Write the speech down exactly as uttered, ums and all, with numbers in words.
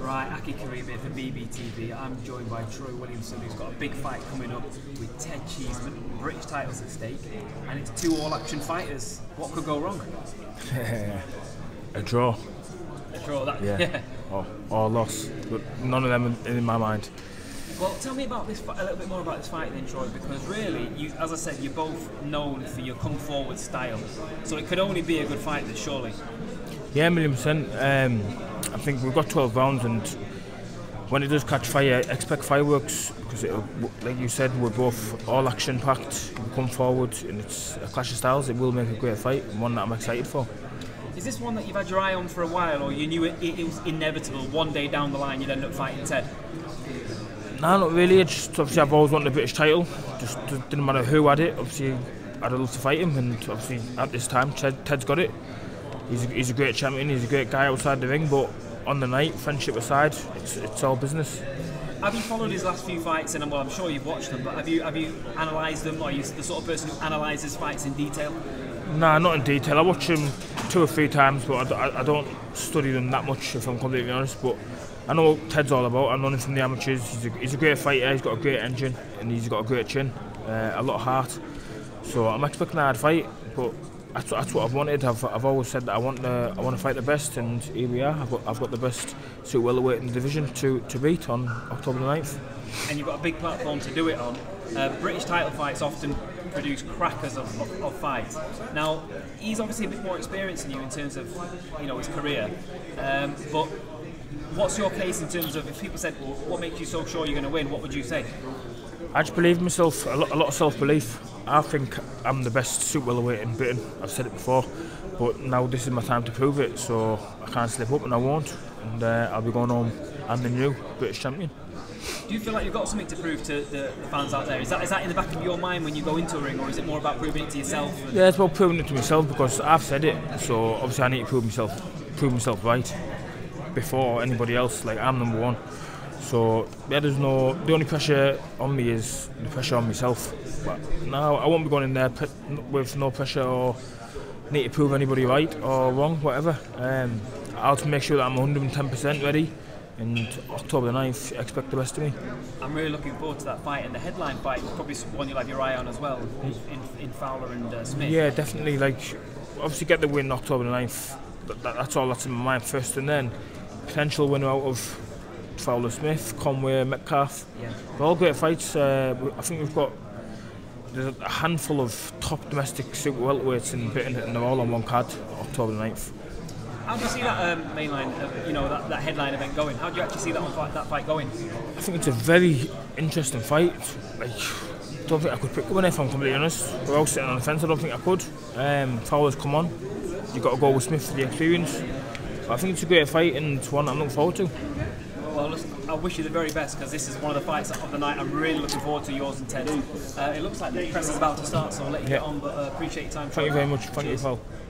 Right, Aki Karimi for B B T V. I'm joined by Troy Williamson, who's got a big fight coming up with Ted Cheeseman. British titles at stake, and it's two all-action fighters. What could go wrong? A draw. A draw, that, yeah. yeah. Or, or loss, but none of them in, in my mind. Well, tell me about this, a little bit more about this fight then, Troy, because really, you, as I said, you're both known for your come-forward style, so it could only be a good fight, then, surely. Yeah, a million percent. Um, I think we've got twelve rounds, and when it does catch fire, expect fireworks, because it'll, like you said, we're both all action packed. We come forward, and it's a clash of styles. It will make a great fight, and one that I'm excited for. Is this one that you've had your eye on for a while, or you knew it, it, it was inevitable? One day down the line, you'd end up fighting Ted. No, not really. It's just, obviously, I've always wanted a British title. Just didn't matter who had it. Obviously, I'd love to fight him, and obviously at this time, Ted, Ted's got it. He's a, he's a great champion. He's a great guy outside the ring, but on the night, friendship aside, it's it's all business. Have you followed his last few fights? And well, I'm sure you've watched them, but have you have you analysed them? Or are you the sort of person who analyses fights in detail? Nah, not in detail. I watch him two or three times, but I, I, I don't study them that much, if I'm completely honest. But I know what Ted's all about. I've known him from the amateurs. He's a, he's a great fighter. He's got a great engine, and he's got a great chin, uh, a lot of heart. So I'm expecting a hard fight, but that's, that's what I've wanted. I've, I've always said that I want the, I want to fight the best, and here we are. I've got, I've got the best super welterweight in the division to, to beat on October the ninth. And you've got a big platform to do it on. Uh, British title fights often produce crackers of, of, of fights. Now, he's obviously a bit more experienced than you in terms of, you know, his career. Um, but what's your case in terms of, if people said, well, what makes you so sure you're going to win, what would you say? I just believe in myself, a lot, a lot of self-belief. I think I'm the best super welterweight in Britain. I've said it before, but now this is my time to prove it, so I can't slip up, and I won't. And uh, I'll be going home and the new British champion. Do you feel like you've got something to prove to the, the fans out there? Is that is that in the back of your mind when you go into a ring, or is it more about proving it to yourself? And yeah, it's about proving it to myself, because I've said it, so obviously I need to prove myself, prove myself right before anybody else. Like, I'm number one. So yeah, there's no. The only pressure on me is the pressure on myself. But no, I won't be going in there with no pressure or need to prove anybody right or wrong, whatever. Um, I'll make sure that I'm one hundred ten percent ready. And October the ninth, expect the best of me. I'm really looking forward to that fight, and the headline fight is probably one you'll have your eye on as well, in, in Fowler and uh, Smith. Yeah, definitely. Like, obviously get the win October the ninth. That, that, that's all that's in my mind first, and then potential winner out of Fowler Smith, Conway, Metcalf. Yeah. They're all great fights. Uh, I think we've got there's a handful of top domestic super welterweights in Britain, and they're all on one card, October the ninth. How do you see that um, mainline, uh, you know, that, that headline event going? How do you actually see that on fight, that fight going? I think it's a very interesting fight. Like, I don't think I could pick one if I'm completely honest. We're all sitting on the fence. I don't think I could. Um, Fowler's come on. You've got to go with Smith for the experience. But I think it's a great fight, and it's one I'm looking forward to. Well, listen, I wish you the very best, because this is one of the fights of the night. I'm really looking forward to yours and Ted's. Uh, it looks like the press is about to start, so I'll let you yeah. get on, but uh, appreciate your time. Thank you very much. Thank you, Paul.